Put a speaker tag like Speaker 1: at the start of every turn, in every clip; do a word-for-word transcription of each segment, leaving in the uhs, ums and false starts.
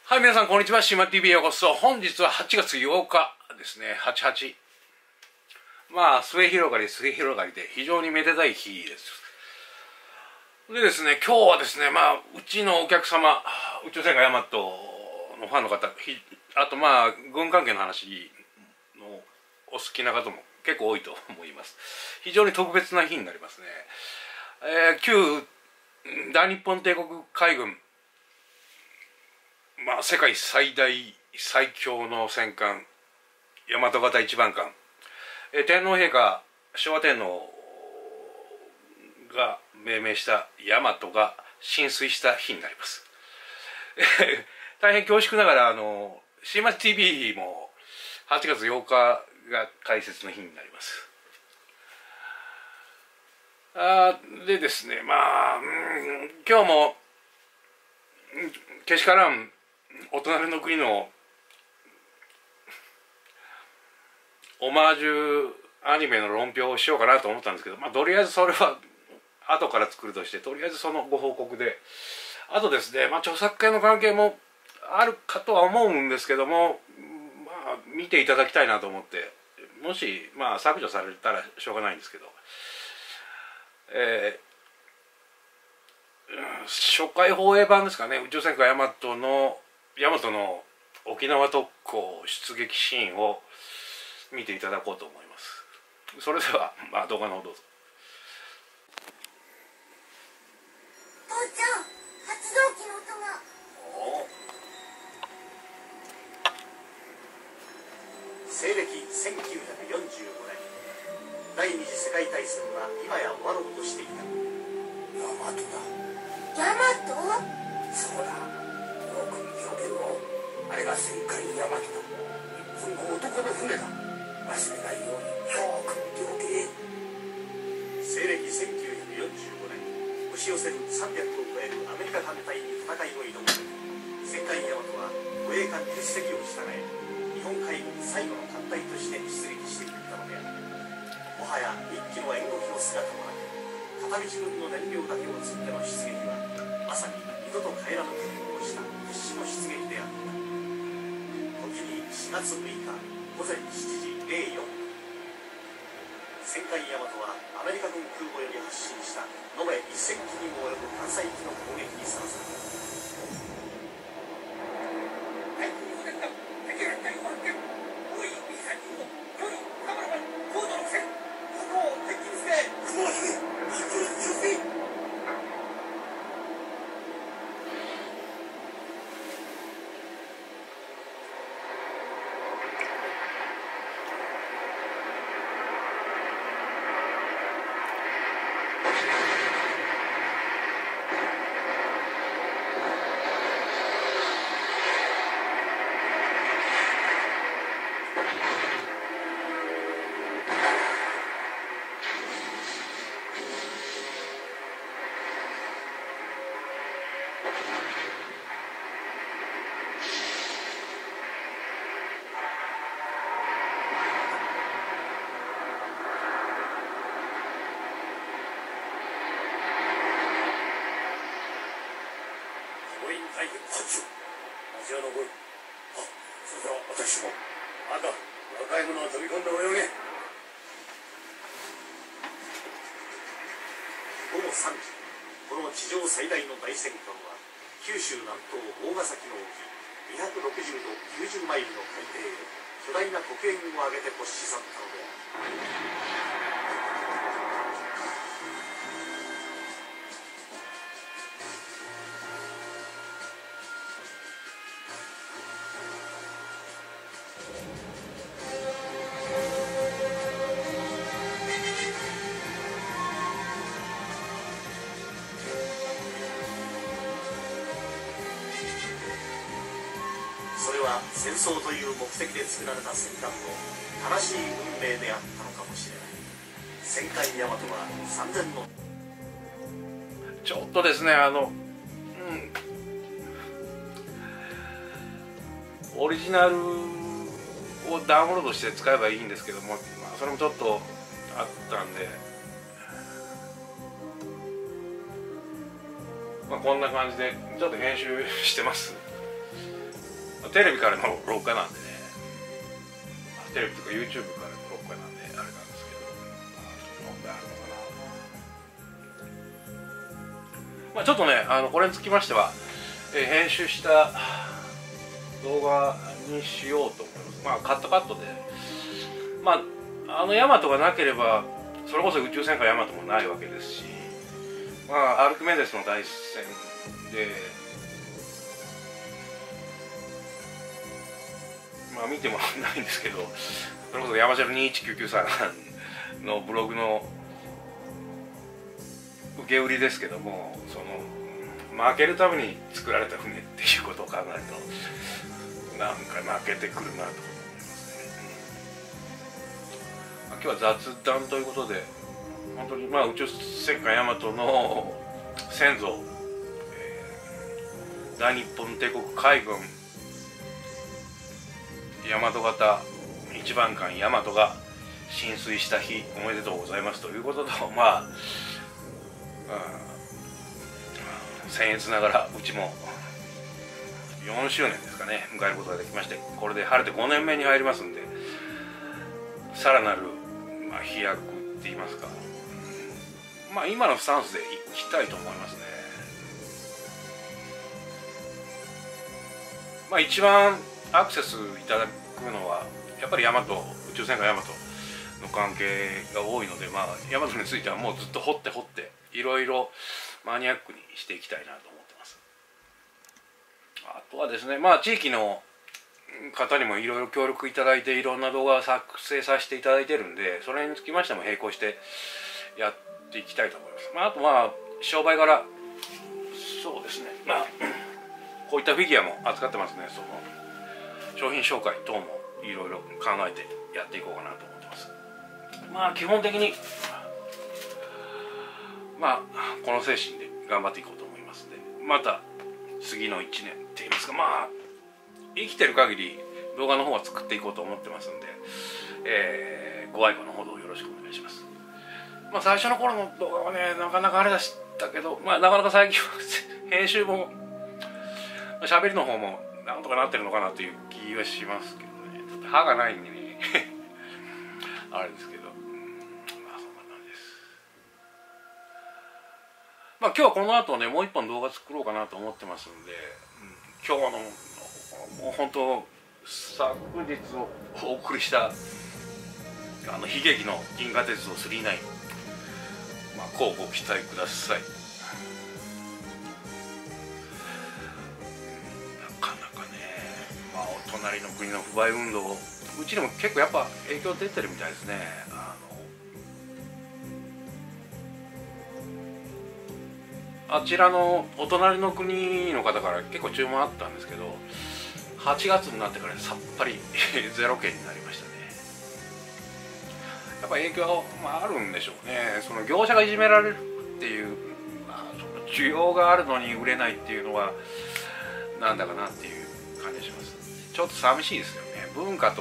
Speaker 1: はい、皆さんこんにちは。シマ ティーブイ へようこそ。本日ははちがつようかですね。はちはち。まあ末広がり末広がりで非常にめでたい日です。でですね、今日はですね、まあうちのお客様、宇宙戦艦ヤマトのファンの方、あとまあ軍関係の話のお好きな方も結構多いと思います。非常に特別な日になりますね。えー、旧大日本帝国海軍、まあ、世界最大最強の戦艦大和型一番艦、え天皇陛下昭和天皇が命名した大和が浸水した日になります。大変恐縮ながらあの シーマッチ ティーブイ もはちがつようかが開設の日になります。あでですね、まあ、うん、今日もけしからんお隣の国のオマージュアニメの論評をしようかなと思ったんですけど、まあとりあえずそれは後から作るとして、とりあえずそのご報告で、あとですね、まあ著作権の関係もあるかとは思うんですけども、まあ見ていただきたいなと思って、もしまあ削除されたらしょうがないんですけど、えー、初回放映版ですかね、宇宙戦艦ヤマトのヤマトの沖縄特攻出撃シーンを見ていただこうと思います。それでは、まあ、動画の方どうぞ。
Speaker 2: 父ちゃん、発動機の音が。
Speaker 3: 西暦せんきゅうひゃくよんじゅうごねん、第二次世界大戦は今や終わろうとしていた。
Speaker 2: ヤマトだ。ヤマト？
Speaker 3: そうだ、よく見ておけろ。あれが戦艦ヤマトだ。日本の男の船だ。忘れないようによく見ておけ。西暦せんきゅうひゃくよんじゅうごねん、押し寄せるさんびゃくを超えるアメリカ艦隊に戦いを挑む戦艦ヤマトは護衛艦じゅっせきを従え、日本海軍最後の艦隊として出撃していったのである。もはや一機の援護機の姿もなく、片道分の燃料だけを積んでの出撃はまさに二度と帰らぬ覚悟をした決死の出撃であった。時にしがつむいかごぜんしちじぜろよんぷん、戦艦ヤマトはアメリカ軍空母より発進した延べせんきにも及ぶ艦載機の攻撃にさらされた。じゃあ残る。あ、それでは私もまだ若い者は飛び込んで泳げ。ごごさんじ、この地上最大の大戦艦は九州南東大ヶ崎の沖にひゃくろくじゅうどきゅうじゅうマイルの海底へ巨大な黒煙を上げて腰し去ったのである。それは戦争という目的で作られた戦艦の正しい運命であったのかもしれない。戦艦ヤマトはさんぜんの
Speaker 1: ちょっとですね、あの、うん、オリジナルをダウンロードして使えばいいんですけども、まあ、それもちょっとあったんで、まあ、こんな感じでちょっと編集してます。 テレビからの録画なんでね、テレビとか YouTube からの録画なんであれなんですけど、問題あるのかな。まあちょっとね、あのこれにつきましては、えー、編集した動画にしようと思います。まあカットカットで、まああのヤマトがなければそれこそ宇宙戦艦ヤマトもないわけですし、まあアルクメデスの大戦で、まあ見てもないんですけど、それこそ山城にいちきゅうきゅうさんのブログの受け売りですけども、その負けるために作られた船っていうことを考えるとなんか負けてくるなと思いますね。うん、今日は雑談ということで、本当にまあ宇宙戦艦ヤマトの先祖、えー、大日本帝国海軍大和型一番艦ヤマトが浸水した日おめでとうございますということと、まあ、うん、僭越ながらうちもよんしゅうねんですかね迎えることができまして、これで晴れてごねんめに入りますんで、さらなる、まあ、飛躍って言いますか、うん、まあ今のスタンスでいきたいと思いますね。まあ一番アクセスいただくのはやっぱりヤマト、宇宙戦艦ヤマトの関係が多いので、まあヤマトについてはもうずっと掘って掘っていろいろマニアックにしていきたいなと思ってます。あとはですね、まあ地域の方にもいろいろ協力いただいていろんな動画を作成させていただいてるんで、それにつきましても並行してやっていきたいと思います。まああとまあ商売柄、そうですね、まあこういったフィギュアも扱ってますね。その商品紹介等もいろいろ考えてやっていこうかなと思ってます。まあ基本的にまあこの精神で頑張っていこうと思いますので、また次のいちねんって言いますか、まあ生きてる限り動画の方は作っていこうと思ってますんで、えー、ご愛顧のほどよろしくお願いします。まあ最初の頃の動画はね、なかなかあれだしたけど、まあなかなか最近は編集も喋りの方もなんとかなってるのかなという気はしますけどね。ちょっと歯がないんでねあれですけど、まあそんな感じです。まあ今日はこの後ねもう一本動画作ろうかなと思ってますんで、うん、今日のもう本当昨日お送りしたあの悲劇の銀河鉄道スリーナイン、まあこうご期待ください。隣の国の不買運動、うちでも結構やっぱ影響出てるみたいですね。あのあちらのお隣の国の方から結構注文あったんですけど、はちがつになってからさっぱりゼロ件になりましたね。やっぱ影響、まあ、あるんでしょうね。その業者がいじめられるっていう、まあ、その需要があるのに売れないっていうのはなんだかなっていう感じがします。ちょっと寂しいですよね。文化と、うん、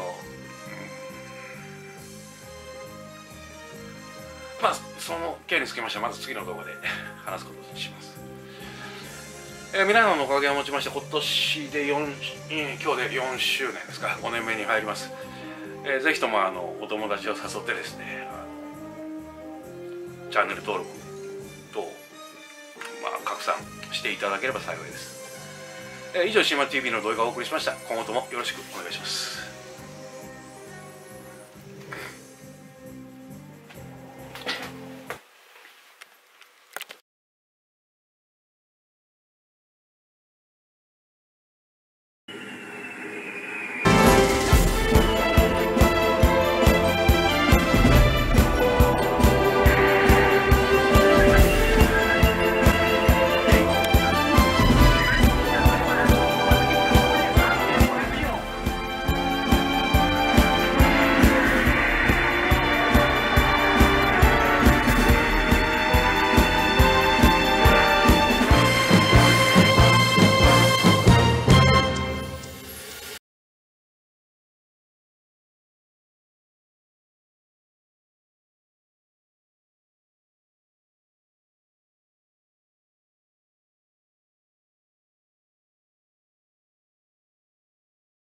Speaker 1: まあその件につきましてはまず次の動画で話すことにします。えー、皆さんのおかげをもちまして今年でよん、今日でよんしゅうねんですか、ごねんめに入ります。えー、ぜひともあのお友達を誘ってですね、あのチャンネル登録等、まあ、拡散していただければ幸いです。以上、シーマ ティーブイ の動画をお送りしました。今後ともよろしくお願いします。